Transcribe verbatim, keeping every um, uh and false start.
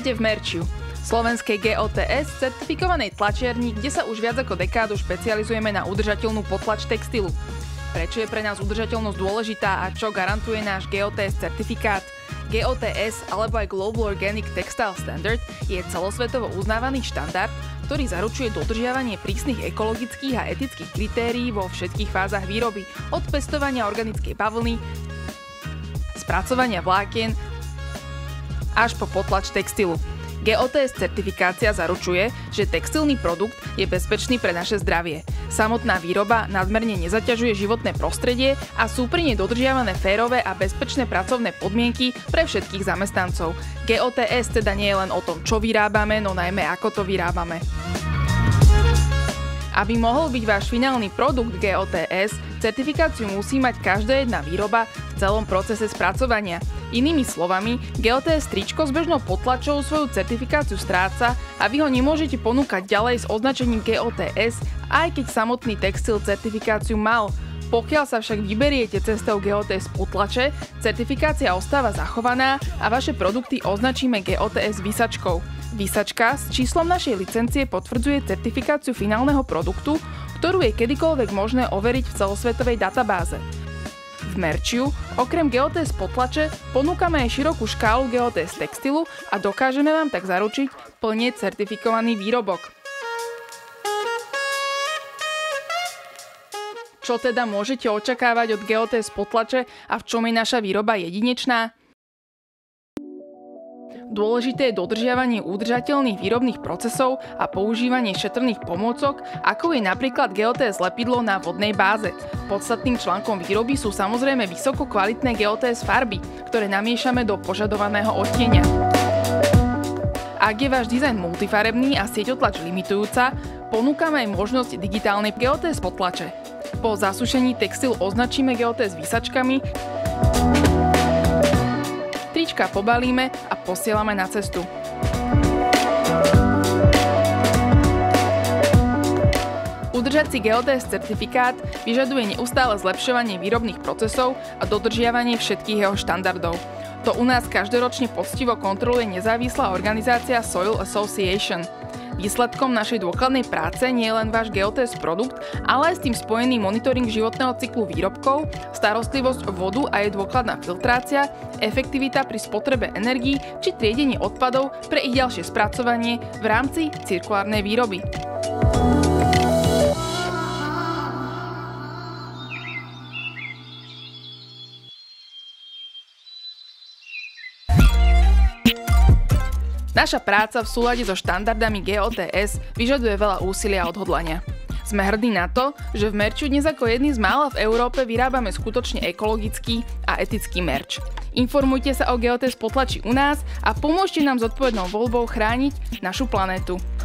Vítajte v Merčiu, slovenskej gé ó té es certifikovanej tlačiarni, kde sa už viac ako dekádu špecializujeme na udržateľnú potlač textilu. Prečo je pre nás udržateľnosť dôležitá a čo garantuje náš gé ó té es certifikát? gé ó té es alebo aj Global Organic Textile Standard je celosvetovo uznávaný štandard, ktorý zaručuje dodržiavanie prísnych ekologických a etických kritérií vo všetkých fázach výroby, od pestovania organickej bavlny, spracovania vlákien až po potlač textilu. gé ó té es certifikácia zaručuje, že textilný produkt je bezpečný pre naše zdravie. Samotná výroba nadmerne nezaťažuje životné prostredie a sú pri nej dodržiavané férové a bezpečné pracovné podmienky pre všetkých zamestnancov. gé ó té es teda nie je len o tom, čo vyrábame, no najmä ako to vyrábame. Aby mohol byť váš finálny produkt gé ó té es, certifikáciu musí mať každá jedna výroba v celom procese spracovania. Inými slovami, gé ó té es tričko s bežnou potlačou svoju certifikáciu stráca a vy ho nemôžete ponúkať ďalej s označením gé ó té es, aj keď samotný textil certifikáciu mal. Pokiaľ sa však vyberiete cestou gé ó té es potlače, certifikácia ostáva zachovaná a vaše produkty označíme gé ó té es výsačkou. Výsačka s číslom našej licencie potvrdzuje certifikáciu finálneho produktu, ktorú je kedykoľvek možné overiť v celosvetovej databáze. V Merčiu okrem gé ó té es potlače ponúkame aj širokú škálu gé ó té es textilu a dokážeme vám tak zaručiť plne certifikovaný výrobok. Čo teda môžete očakávať od gé ó té es potlače a v čom je naša výroba jedinečná? Dôležité je dodržiavanie udržateľných výrobných procesov a používanie šetrných pomôcok, ako je napríklad gé ó té es lepidlo na vodnej báze. Podstatným článkom výroby sú samozrejme vysoko kvalitné gé ó té es farby, ktoré namiešame do požadovaného odtieňa. Ak je váš dizajn multifarebný a sieťotlač limitujúca, ponúkame aj možnosť digitálnej gé ó té es potlače. Po zasušení textil označíme gé ó té es výsačkami, trička pobalíme a posielame na cestu. Udržať si gé ó té es certifikát vyžaduje neustále zlepšovanie výrobných procesov a dodržiavanie všetkých jeho štandardov. To u nás každoročne poctivo kontroluje nezávislá organizácia Soil Association. Výsledkom našej dôkladnej práce nie je len váš gé ó té es produkt, ale aj s tým spojený monitoring životného cyklu výrobkov, starostlivosť o vodu a jej dôkladná filtrácia, efektivita pri spotrebe energií či triedenie odpadov pre ich ďalšie spracovanie v rámci cirkulárnej výroby. Naša práca v súlade so štandardami gé ó té es vyžaduje veľa úsilia a odhodlania. Sme hrdí na to, že v Merčiu dnes ako jedný z mála v Európe vyrábame skutočne ekologický a etický merč. Informujte sa o gé ó té es potlači u nás a pomôžte nám zodpovednou voľbou chrániť našu planétu.